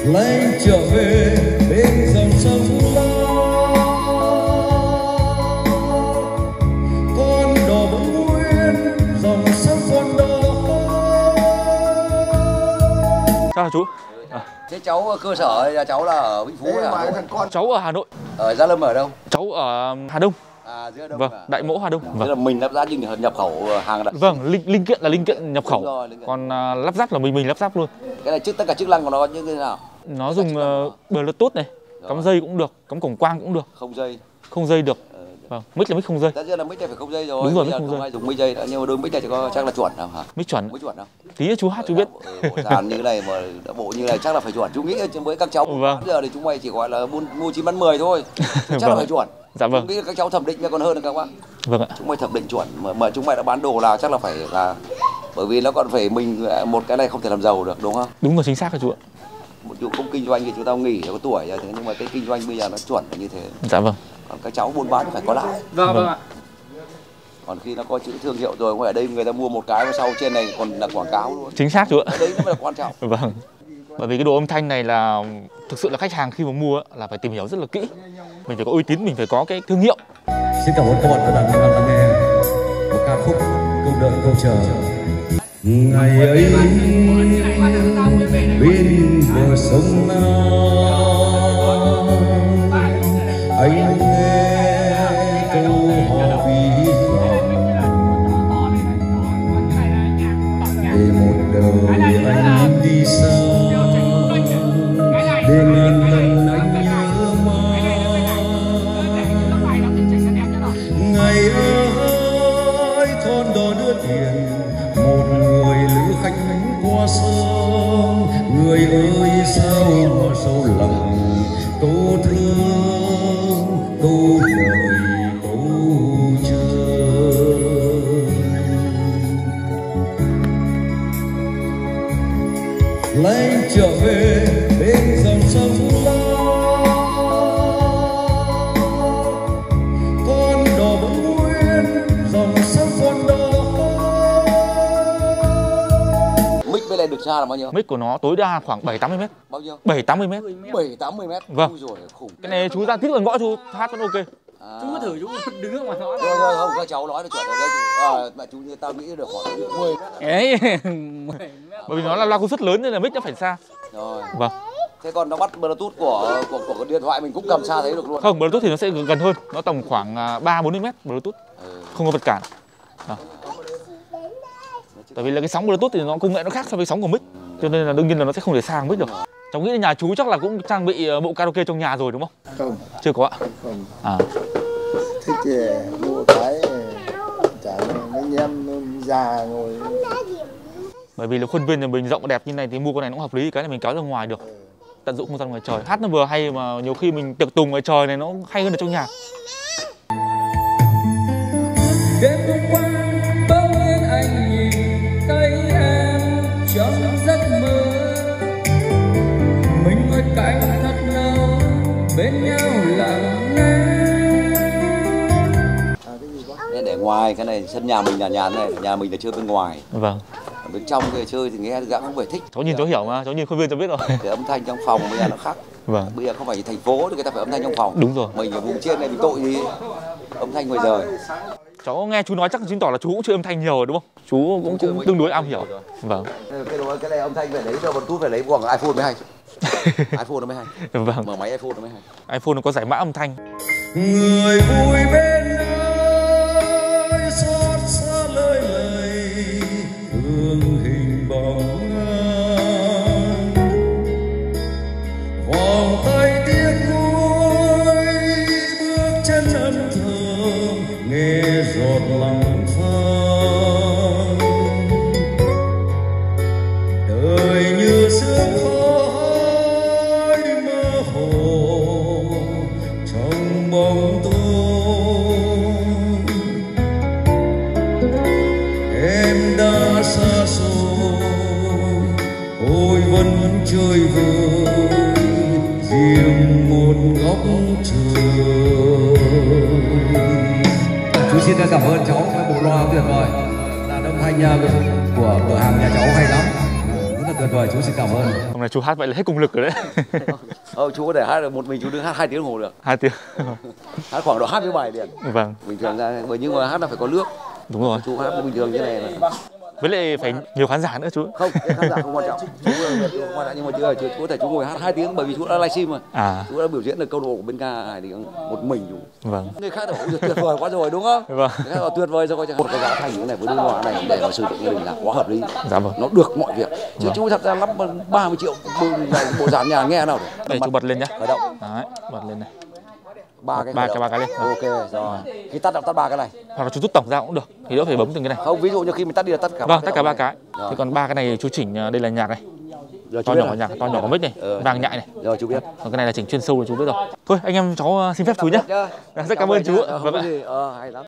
lấy trở về bên dòng sông Lam, con đò vẫn nguyên dòng sông con đò. Chào chú. Thế cháu cơ sở là cháu là ở Vĩnh Phú hay Hà Nội? Cháu ở Hà Nội. Ở Gia Lâm ở đâu? Cháu ở Hà Đông. À, Hà Đông. Vâng, Đại Mỗ Hà Đông. Thế là mình lắp ráp nhập khẩu hàng đặt. Vâng, linh kiện là linh kiện nhập khẩu. Rồi, còn lắp ráp là mình lắp ráp luôn. Cái này tất cả chức năng của nó như thế nào? Nó dùng Bluetooth này, cắm dây cũng được, cắm cổng quang cũng được. Không dây được. Vâng, mic là mic không dây. Tất nhiên là mic này phải không dây rồi. Đúng rồi, mic không dây. Không ai dùng mic dây, nhưng mà đôi mic này chắc là chuẩn không hả? Mic chuẩn. Mic chuẩn không? Tí nữa chú hát chú biết. Bộ dàn như này mà bộ như này chắc là phải chuẩn. Chú nghĩ với các cháu vâng. Bây giờ thì chúng mày chỉ gọi là mua 9 bán 10 thôi. Chắc vâng. Là phải chuẩn. Dạ vâng. Chú nghĩ các cháu thẩm định còn hơn các bác. Vâng ạ. Chúng mày thẩm định chuẩn mà chúng mày đã bán đồ là chắc là phải là bởi vì nó còn phải mình một cái này không thể làm giàu được đúng không? Đúng rồi, chính xác rồi chú ạ. Một vụ không kinh doanh thì chúng ta nghỉ có tuổi rồi, nhưng mà cái kinh doanh bây giờ nó chuẩn là như thế. Dạ vâng. Còn các cháu buôn bán phải có lãi. Vâng ạ. Còn khi nó có chữ thương hiệu rồi, ở đây người ta mua một cái và sau trên này còn là quảng cáo luôn. Chính xác chú ạ. Đấy mới là quan trọng. Vâng. Bởi vì cái đồ âm thanh này là thực sự là khách hàng khi mà mua là phải tìm hiểu rất là kỹ. Mình phải có uy tín, mình phải có cái thương hiệu. Xin cảm ơn các bạn đã lắng nghe một ca khúc Câu Đợi Câu Chờ. Ngày ấy bên bờ sông Nam, anh nghe câu hò ví von về một đời anh đi xa, để ngàn lần anh nhớ mãi. Ngày ơi thôn đò đưa tiền, một người lữ khách qua sông. Người ơi sao mà sâu lặng, câu thương câu đợi câu chờ. Lấy trở về bên dòng sông Lam, con đò vẫn nguyên dòng sông con đò. Mic bên này được xa là bao nhiêu? Mic của nó tối đa khoảng 7-80 m. Bao nhiêu? 7-80 m. 7-80 m. Vâng. Rồi khủng. Cái này chú ra tiếc lần gõ chú hát vẫn ok. Chú cứ thử chú đứng ở ngoài đó. Rồi không, các cháu nói là chuẩn rồi đấy. Mà chú như tao nghĩ được khoảng 10 m. Đấy. Bởi vì nó là loa công suất lớn nên là mic nó phải xa. Rồi. Vâng. Thế còn nó bắt Bluetooth của điện thoại mình cũng cầm xa thấy được luôn. Không, Bluetooth thì nó sẽ gần hơn, nó tầm khoảng 3-40 m Bluetooth. Không có vật cản. Tại vì là cái sóng Bluetooth thì nó công nghệ nó khác so với sóng của mic, cho nên là đương nhiên là nó sẽ không thể xa mic được. Cháu nghĩ là nhà chú chắc là cũng trang bị bộ karaoke trong nhà rồi đúng không? Không. Chưa có ạ? Không. À. Thích thì mua cái chả mấy em già ngồi. Bởi vì là khuôn viên nhà mình rộng đẹp như này thì mua con này nó cũng hợp lý, cái này mình kéo ra ngoài được. Tận dụng không gian ngoài trời, hát nó vừa hay mà nhiều khi mình tiệc tùng ngoài trời này nó hay hơn ở trong nhà. Đêm hôm qua bỗng nhiên anh nhìn thấy em trong giấc mơ, mình ngồi cạnh thật lâu bên nhau lặng nghe. Để ngoài cái này sân nhà mình là nhà này, nhà mình là chơi bên ngoài. Vâng. Ở bên trong cái chơi thì nghe gã không phải thích. Cháu nhìn cháu hiểu mà, cháu nhìn khuôn viên cháu biết rồi. Cái âm thanh trong phòng bây giờ nó khác. Vâng. Bây giờ không phải thành phố thì người ta phải âm thanh trong phòng. Đúng rồi. Mình ở vùng trên này mình tội gì âm thanh ngoài trời. Cháu nghe chú nói chắc chứng tỏ là chú cũng chơi âm thanh nhiều rồi đúng không? Chú cũng tương đối am hiểu. Vâng. Cái này âm thanh phải lấy cho Bluetooth phải lấy bằng iPhone mới hay. iPhone nó mới hay. Vâng. Mở máy iPhone nó mới hay. iPhone nó có giải mã âm thanh. Người vui bên ơi xót xa lời thương hình bóng ngang, vòng tay tiếc nuối bước chân âm thầm nghe giọt lòng phang. Đời như sương khói mơ hồ trong bóng tối, em đã xa xôi ôi vẫn chơi vơi riêng một góc trời. Chú xin cảm ơn cháu với bộ loa tuyệt vời, là âm thanh của cửa hàng nhà cháu hay lắm, rất là tuyệt tuyệt vời, chú xin cảm ơn. Hôm nay chú hát vậy là hết công lực rồi đấy. Chú có thể hát được một mình, chú đứng hát 2 tiếng đồng hồ được. 2 tiếng. Hát khoảng độ 20 bài liền. Vâng. Bình thường ra, bởi nhưng mà hát là phải có nước. Đúng rồi. Chú hát bình thường như này là... Với lại phải nhiều khán giả nữa chú. Không, cái khán giả không quan trọng. Chú không quan trọng, nhưng mà chú có thể chú ngồi hát 2 tiếng bởi vì chú đã livestream mà. Chú đã biểu diễn được câu độ của bên ca Hải Đình một mình chú. Vâng. Người khác thì tuyệt vời quá rồi đúng không? Vâng. Người khác tuyệt vời rồi, một cái giá thành như này với đôi loa này để mà sử dụng gia đình là quá hợp lý. Dạ vâng. Nó được mọi việc. Chứ chú thật ra lắp 30 triệu bộ dàn nhà nghe nào được. Đây chú bật lên nhá. Khởi động. Đấy, bật lên này. Ba cái lên. Ok rồi. Khi tắt ba cái này. Hoặc là chú rút tổng ra cũng được, thì đỡ phải bấm từng cái này. Không, ví dụ như khi mình tắt đi là tất cả. Vâng, tất cả 3 cái. Thì còn 3 cái này chú chỉnh, đây là nhạc này. Rồi, to nhỏ của nhạc, to nhỏ của mic này, vang nhại này. Rồi chú biết. Còn cái này là chỉnh chuyên sâu rồi chú biết rồi. Thôi anh em cháu xin phép chú nhé. Rất cảm ơn chú. Vâng ạ. Hay lắm.